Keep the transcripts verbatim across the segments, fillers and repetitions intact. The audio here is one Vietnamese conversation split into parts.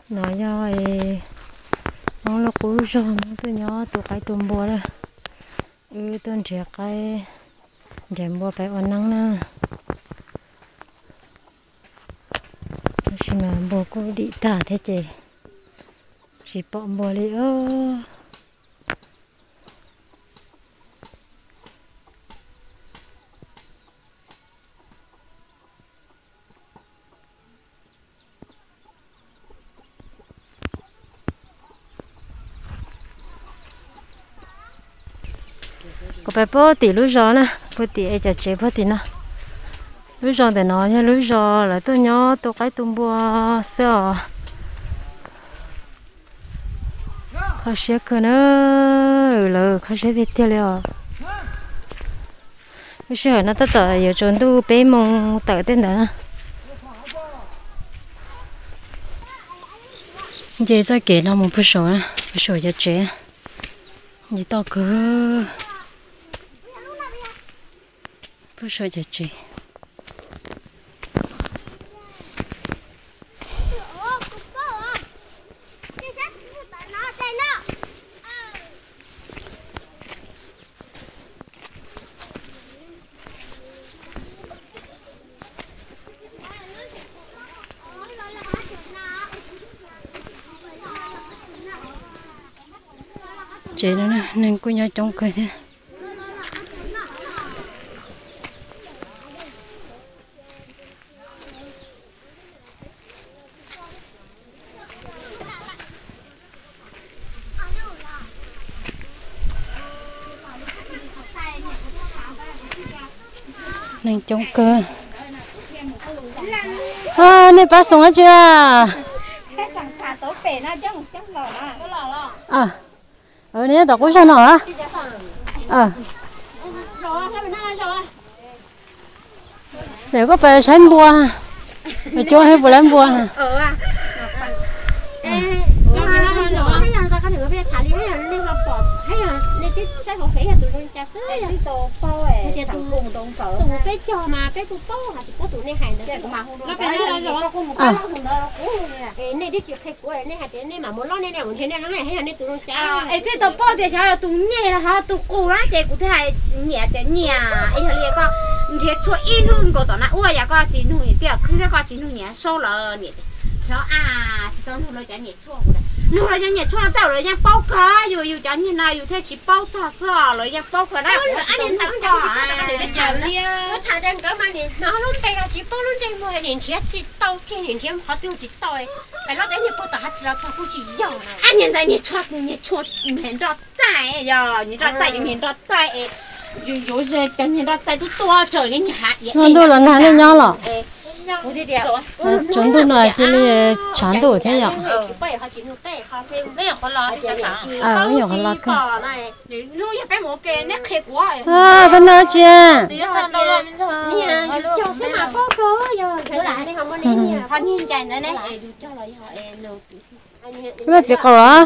nó do nó là cú rồi nó tôi nhớ tôi cái tôm bò đây ừ tôi chỉ cái đem bò phải ăn nắng nè chỉ mà bò cô đi tả thế chị chỉ bỏ bò đi ơ có phải bỏ tỉ lúa giò nè bỏ tỉ ai chả chế bỏ tỉ nè lúa giò để nó nha lúa giò là tôi nhớ tôi cái tôm bò sao khó xé cơ nữa là khó xé thì tiêu liệu cái xé nó tất cả giờ trốn tu bé mông tự tên đó giờ ra kể nó một bữa sổ á bữa sổ giờ chế như tao cứ bữa sổ giờ chế chế nữa nè nên cô nhớ trong cây thế nên trong cơ à này bác sống chưa à ở đây tao có sao nào á à để có phải sáng bùa để cho hay vừa làm bùa cái cho mà cái tụi bao hả có tụi này hành được mà nó cái này là có một cái cái này đi chuyện khách của này hả cái này mà muốn lo này này muốn thế này nó này hay là này tụi nó cha ấy cái tụi bao thì sao tụi nhẹ là hả tụi cô lá cái của thế này nhẹ cái nhẹ ấy là liền có thế cho in luôn có tụi nó ui ya có chỉ nuôi tiệt cứ thế có chỉ nuôi nhẹ sâu là nhẹ sao à chỉ tao nuôi là cái nhẹ chua của đấy nuôi là cái nhẹ chua là tao là cái bao cá rồi rồi cái như này rồi thế chỉ bao trà sữa rồi cái bao cá đó anh em tao cho nó thà đang cỡ mà nhìn nó luôn bây giờ chỉ bao luôn trên mua nhìn thiệt chỉ tao kia nhìn thiệt họ tiêu chỉ tao ấy phải nó đến như bao tao hết là tao cũng chỉ dùng anh nhìn thấy nhìn chua nhìn chua nhìn rõ trái rồi nhìn rõ trái nhìn rõ trái rồi rồi giờ cái nhìn rõ trái tôi to trời lên hạt nó tôi là này lên nhau rồi chúng tôi nói chỉ là chán đủ thế nhở à bây giờ họ lo cơ à bên đó chưa cái gì cơ à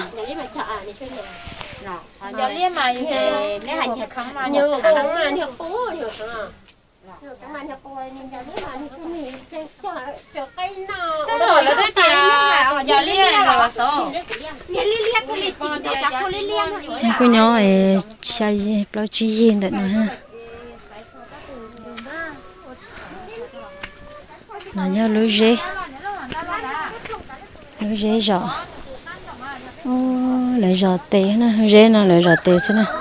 giờ liên mà nếu hành thì không mà nhiều không mà nhiều bố nhiều cái mà nhà cô nhìn giờ liên mà nhìn cái cho cho cái nào cái rồi là cái tiền giờ liên là số liên liên liên cái lịch tiền để cho liên liên cô nhỏ ấy xài bao chi gì đấy nữa nó nhớ lúa dê lúa dê giò ô lại giò tê nè dê nó lại giò tê thế nè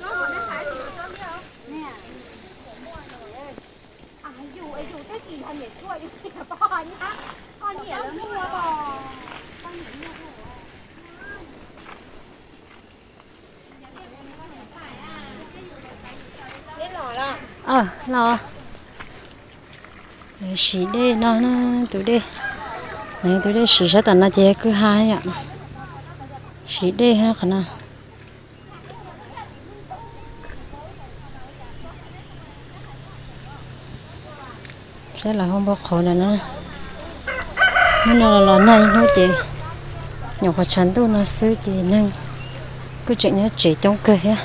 ờ lo xí đây nó nó tụi đây này tụi đây xí sẽ tận nó chế cứ hai ạ xí đây ha khả năng sẽ là không bao khổ này nữa nó là là này nó chị nhỏ khó chán tôi nó sư chị nâng cứ chuyện nhớ chỉ trong cười á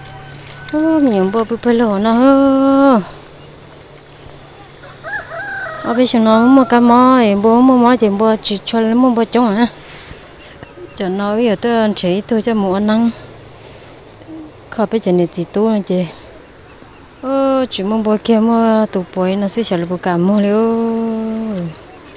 nhiều bơ bơ bơ lò nó ở bây giờ nó mua cá mò bố mua mò thì bố chỉ cho nó mua bò trống à cho nó bây giờ tôi chỉ tôi cho mua năng khó bây giờ này chỉ tu là chị ơ chỉ mua bò kia mua tụ bò nó sẽ trả lại bò cả mua luôn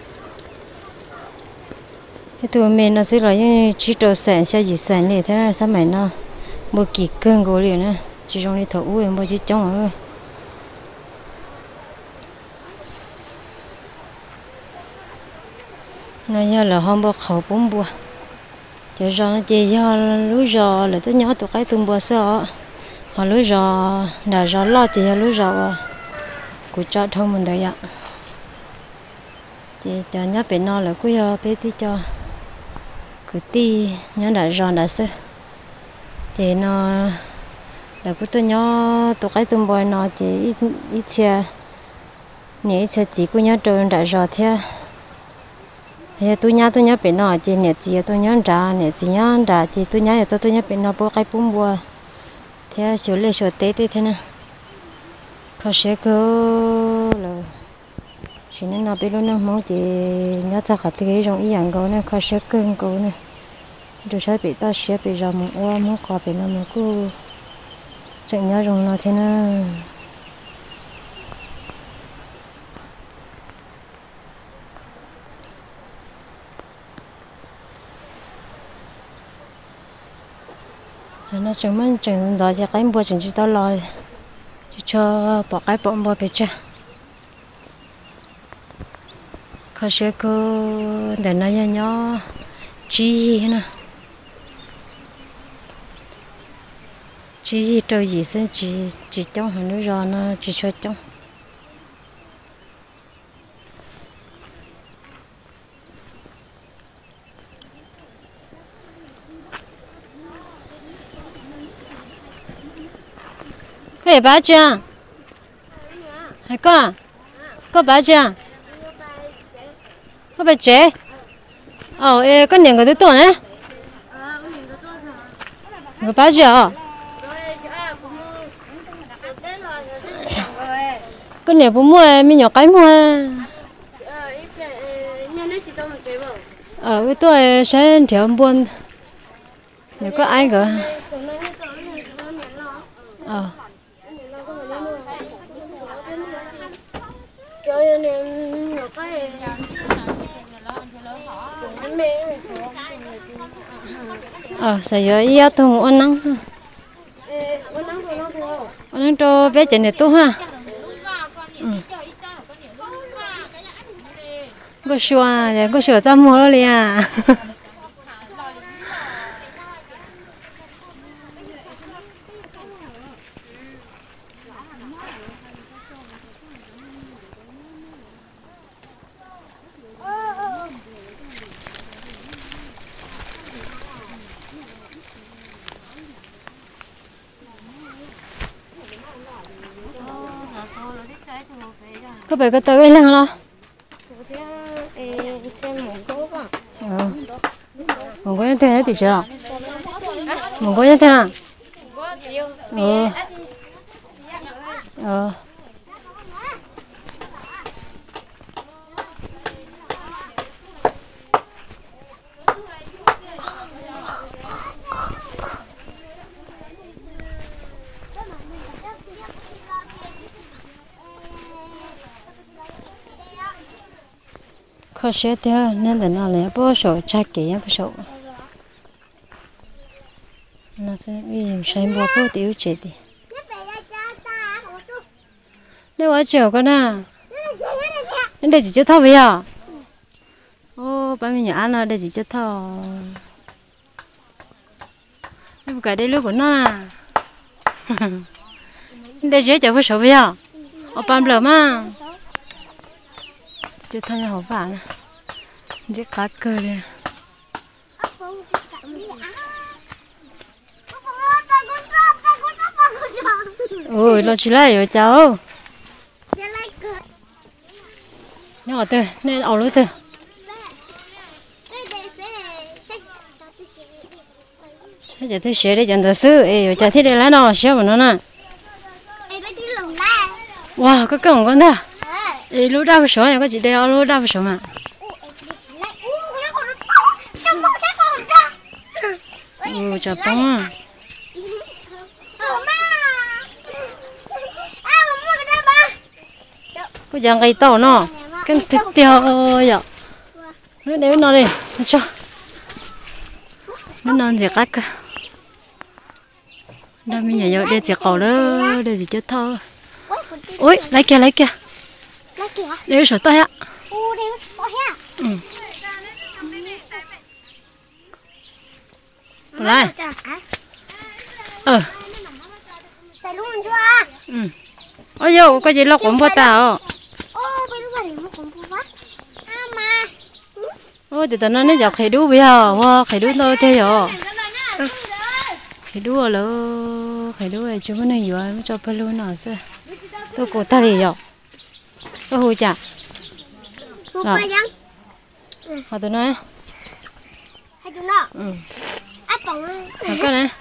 cái tụi mình nó sẽ là những chỉ đồ sản sao gì sản liền thế là sao mày nó mua kỳ cân gỗ liền nè chỉ trong đi thấu uống mua chỉ trống rồi nó giờ là hôm bữa khẩu bốn bữa giờ rồi nó chỉ giờ lúa rò là tôi nhớ tụi cái tung bữa sợ họ lúa rò là rò lo thì giờ lúa rò của cho thông mình đấy ạ thì cho nhớ bé nó là cứ giờ bé tí cho cứ tí nhớ đã rò đã sơ thì nó là cứ tôi nhớ tụi cái tung bữa nó chỉ ít ít xe nhẹ xe chỉ cứ nhớ trơn đã rò theo giờ tôi nhớ tôi nhớ bé nó chỉ nhẹ chỉ tôi nhớ ra nhẹ chỉ nhớ ra chỉ tôi nhớ tôi tôi nhớ bé nó bố cái bún bùa thế số lệ số tết thế này có sẽ có là chỉ nên nó bé luôn nó mong chỉ nhớ cho khách cái trong ý dạng câu này có sẽ cưng câu này rồi sẽ bị ta sẽ bị ra một ô một cọ bị nó một cô chẳng nhớ trong nó thế này nó chúng mình chừng đó giờ cái bữa chừng chỉ tao lo cho bỏ cái bông bò bể cha có sẽ có để nó nhỏ nhỏ chi nè chi gì trâu gì sẽ chỉ chỉ trong hàng nước giò nó chỉ cho trong cái bà chưa hay có có bà chưa có bà trẻ ờ ê có những cái tuổi này có bà chưa có nhiều bố mua mình nhỏ cái mua ờ cái tuổi sẽ thiếu buồn nếu có ai cả ờ ờ sao giờ ý tôi muốn ăn nắng ăn nắng cho bé chạy này tốt ha có sủa để có sủa ra mua rồi à có phải cái tới lên lo một cái thế này thì chưa một cái thế nào ờ ờ khó sẽ theo nên là nó lại bó sổ trái kỹ bó sổ nó sẽ bị xem bó bó tiêu chết đi nếu ở chiều con à nên để chỉ cho thao bây giờ ô ba mình nhỏ nó để chỉ cho thao nhưng cái đây lúc của nó à để chỉ cho bó sổ bây giờ ở ban lờ mà cho thay hổ vả nè, giết cá cơ đi. Ôi, lo chỉ lại rồi cháu. Nhỏ từ, nên ảo lối từ. Bây giờ tôi sẽ đi chẳng được sư, ê, chả thích đi lá nó, xéo mà nó nè. Wow, có cổng con ta. ê lúa đau số này có chị đeo lúa đau số mà ừ chả bông à có dạng cây tàu nó cái thịt tiêu vậy nó đeo nó đi cho nó non gì cách cả đây mình nhảy vô đây chỉ cầu đó đây chỉ chết thôi ôi lấy kia lấy kia đeo sổ tay á ừ lại ờ ừ ôi yo có gì lo cũng bao tao ôi thì tao nói nó dọc khỉ đu bây giờ hoa khỉ đu thôi thế rồi khỉ đu là khỉ đu này chúng nó nhiều mới cho phải luôn nào sao tôi cố ta đi rồi tôi hồi chả rồi họ tôi nói ừ cái này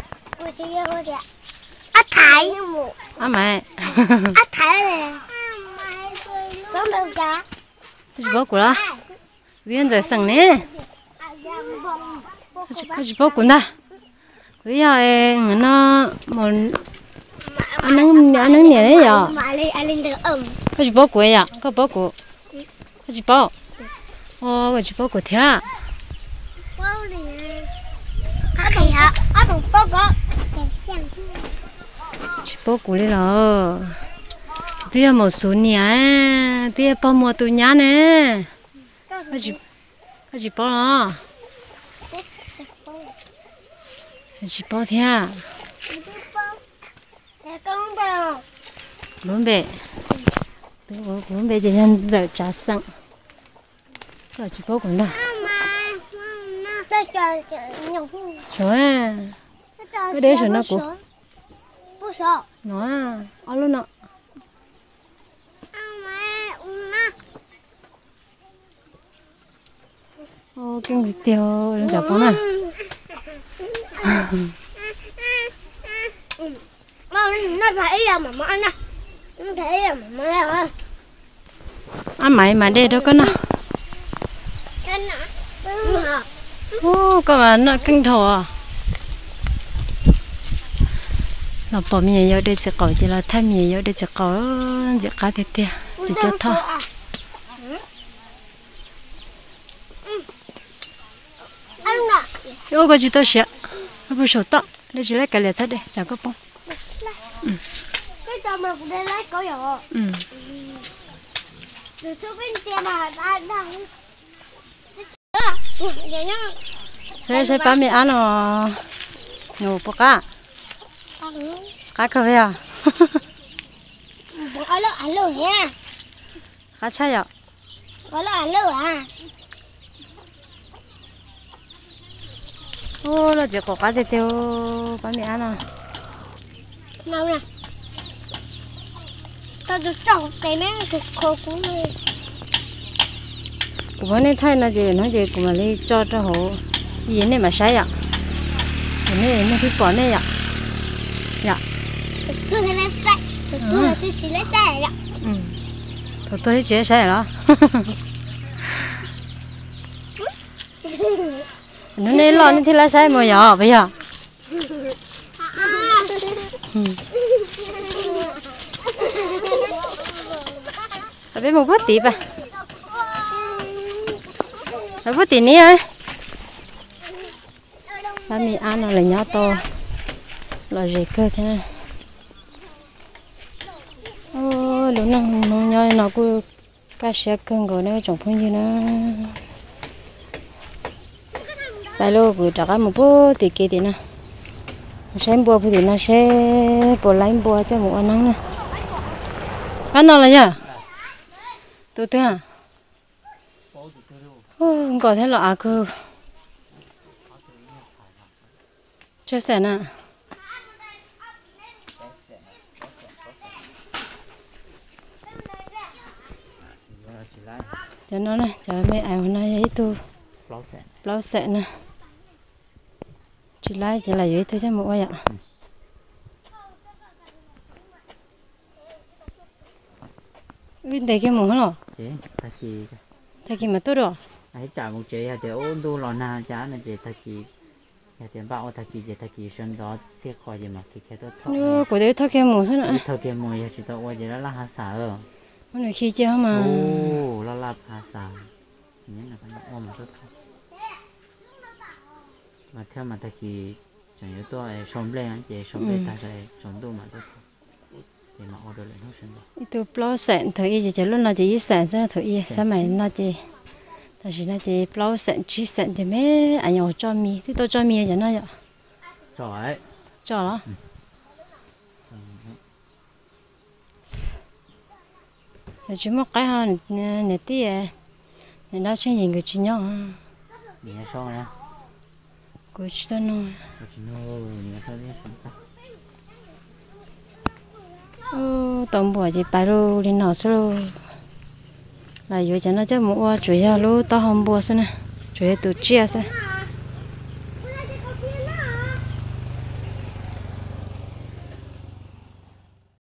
á thái á mẹ á thái này có đâu cha bố của nó riêng rồi sang nè cái bố của nó bây giờ nó một anh nắng anh nắng nhẹ đấy giờ cái bố của ya cái bố của cái bố ô cái bố của thia cái hả á bố bố có bố của đi rồi tia một số nhà tia bao mua tụi nhà nè cái gì cái gì bao à cái gì bao thế à luôn bể tôi cũng bể chỉ nhân giờ trả sang cái gì bao của nó trời cái đấy rồi nó cũng nó à alo nó ô kinh thịt tiêu nó chả bón à nó thấy à mà ăn nè nó thấy à mà ăn ăn mày mà đây đâu có nào ô các bạn nó kinh thổ à nó bỏ miếng vô đây sẽ cởi chỉ là thay miếng vô đây sẽ cởi chỉ cá thịt tiêu chỉ cho thôi ô cái gì tôi sẽ nó bị sốt tao lấy chỉ lấy cái lẹt đây chẳng có bông cái tao mà cũng đây lấy có rồi ừ từ chỗ bên kia mà đã đang sẽ sẽ bán mì ăn nó nhiều bọc cá cá cà phê à alo alo ha cá chay à alo alo à ô là chỉ có cá thịt tiêu bán mì ăn à nào nè tao được trồng cái mấy cái khô cũng đi của bọn này thay là gì nó gì của mà đi cho cho hộ gì này mà sai à cái này nó thích bỏ này à dạ tôi thấy lấy sai tôi tôi tôi chỉ lấy sai ạ ừ tôi tôi chỉ sai đó nó này lo nên thì lấy sai mà giờ bây giờ ở bên một bút tí bà ở bút tí này ba mì ăn nó là nhỏ to là dễ cơ thế này ô lúc nào nó nhoi nó cứ cá sấu cưng rồi nó trồng phong như nó bài lô cứ trả một bút tí kia tí nè xem bùa thì nó sẽ bùa lấy bùa cho một ăn nè ăn nó là nhá tôi tôi à ô có thể là à cơ chưa xem nè cho nó này cho mấy ai hôm nay ấy tôi lâu sẽ nè chỉ lấy chỉ là vậy thôi chứ một ai ạ bên đây cái mùng hả? Chị, ta chị. Thay cái mà tốt rồi. Ấy chả một chế, thì ôn đu lò na chả nên chị ta chị. Thì bảo ta chị, ta chị sơn đó sẽ khỏi gì mà cái cái đó thọ. Yo, của đấy thay cái mùng thế nào? Thay cái mùi chỉ tao qua gì đó là hà xả rồi. Hôm nay khi chưa mà. Ồ, là là hà xả. Những là cái ôm mà tốt. Mà theo mà ta chị chẳng nhớ tôi sống lên anh chị sống lên ta sẽ sống đâu mà tốt. Thì mà ở đây lại nó sinh đó. Tôi plau sẹn thời gì chỉ lúc nào chỉ sẹn sẽ thời gì sao mày nó chỉ. Ta chỉ là chỉ plau sẹn chỉ sẹn thì mấy anh nhỏ cho mi, thì tôi cho mi cho nó vậy. Trời. Cho đó. Thì chỉ một cái ha nè tí à, nè nó chuyên gì người chỉ nhau ha. Nè xong rồi. Cô chỉ tao nói. Cô chỉ nói nè sao đấy xong ta. Ô, tao bỏ chỉ bài đồ đi nào số là giờ cho nó chắc mua chủ yếu lúc tao không mua xem nè, chủ yếu tụi chia xem.